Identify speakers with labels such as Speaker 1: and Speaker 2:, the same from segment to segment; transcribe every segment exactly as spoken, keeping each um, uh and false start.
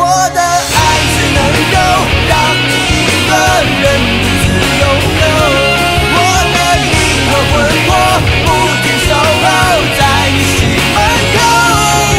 Speaker 1: 我的爱只能够让你一个人独自拥有。我的灵和魂魄不停守候在你心门口。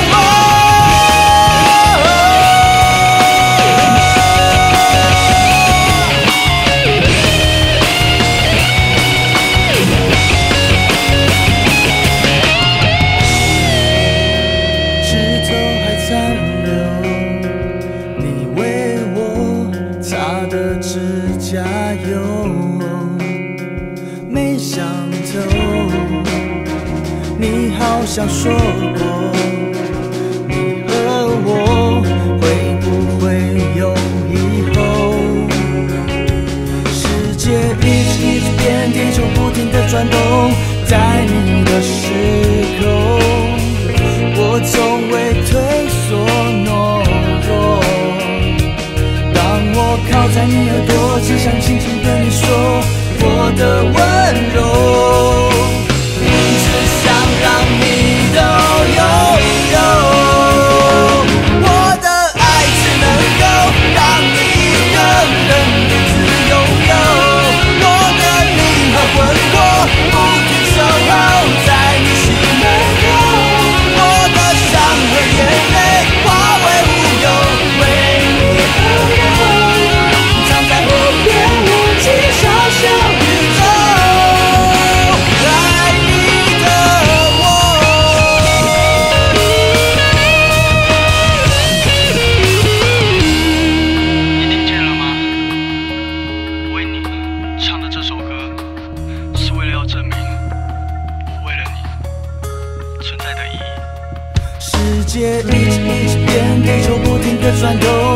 Speaker 1: 指头还残留你为我擦的指甲油，没想透，你好像说过，你和我会不会有以后？世界一直一直变，地球不停地转动，在你的时空，我从未退缩懦弱。当我靠在你耳朵，只想轻轻对你说我的温柔，只想让你都拥有。我的爱只能够让你一个人独自拥有。我的灵和魂魄不停守候在你心门口。我的伤和眼泪化为乌有，为你而流，藏在无边无际小小宇宙，爱你的我。
Speaker 2: 你听见了吗？我为你唱的这首歌，是为了要证明我为了你存在的意义。
Speaker 1: 世界一直一直变，地球不停地转动，